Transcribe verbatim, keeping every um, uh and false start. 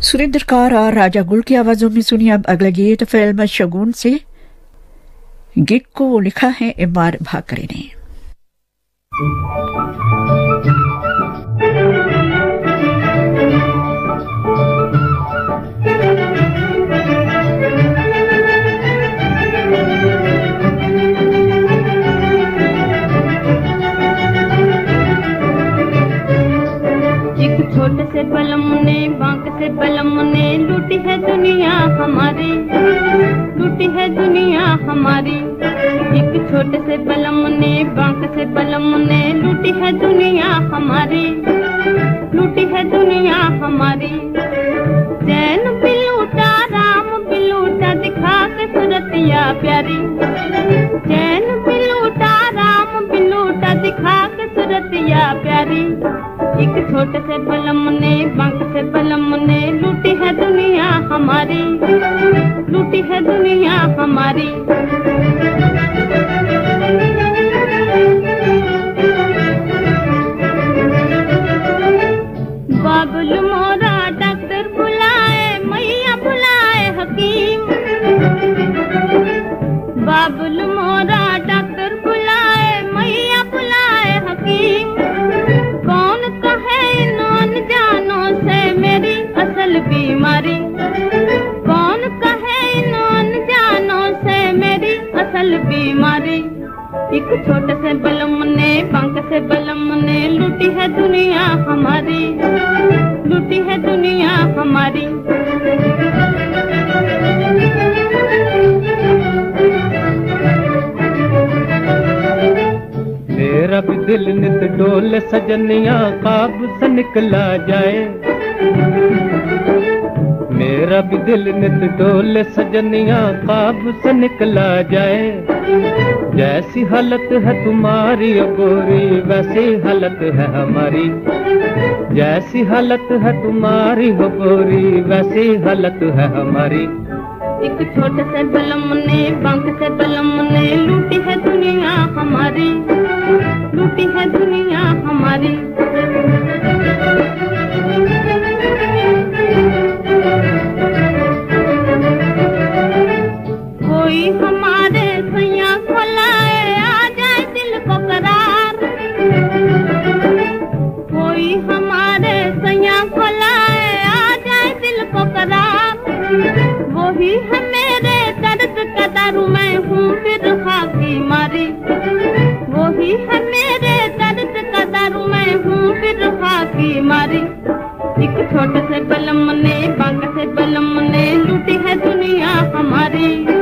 सुरेंद्र कौर और राजा गुल की आवाजों में सुनिए अब अगला गीत फिल्म शगुन से। गीत को लिखा है एम आर भाकरे ने। छोटे से बलम ने बांक से बलम ने लूटी है दुनिया हमारी, लूटी है दुनिया हमारी। एक छोटे से बलम ने बांक से बलम ने लूटी है दुनिया हमारी, लूटी है दुनिया हमारी। चैन बिलूटा राम बिलूटा दिखा के सूरतिया प्यारी, चैन बिलूटा राम बिलूटा दिखा के सूरतिया प्यारी। एक छोटे से बलम ने बांक से बलम ने लूटी है दुनिया हमारी, लूटी है दुनिया हमारी। बाबुल मोरा डॉक्टर बुलाए मैया बुलाए हकीम, बाबुल मोरा डॉक्टर बुलाए मैया बुलाए हकीम। कौन कहे नौन जानो से मेरी असल बीमारी, कौन कहे नौन जानो से मेरी असल बीमारी। एक छोटे से बलम ने पंख से बलम ने लूटी है दुनिया हमारी, लूटी है दुनिया हमारी। मेरा भी दिल नित डोल सजनिया काबू से निकला जाए, मेरा भी दिल नित डोल सजनिया काबू से निकला जाए। जैसी हालत है तुम्हारी गोरी वैसी हालत है हमारी, जैसी हालत है तुम्हारी हो गोरी वैसी हालत है हमारी। एक छोटे से बलम ने पंख से बलम ने लूटी है दुनिया हमारी, लूटी है दुनिया हमारी। कोई हमारे सैया को लाए आ जाए दिल को करार, कोई हमारे सैया को लाए आ जाए दिल को करार। वही है मेरे दर्द का दारू मैं हूँ फिर खाकी मारी, वही है मेरे दर्द का दारू मैं हूँ फिर खाकी मारी। एक छोटे से बलम ने बांक से बलम ने लूटी है दुनिया हमारी,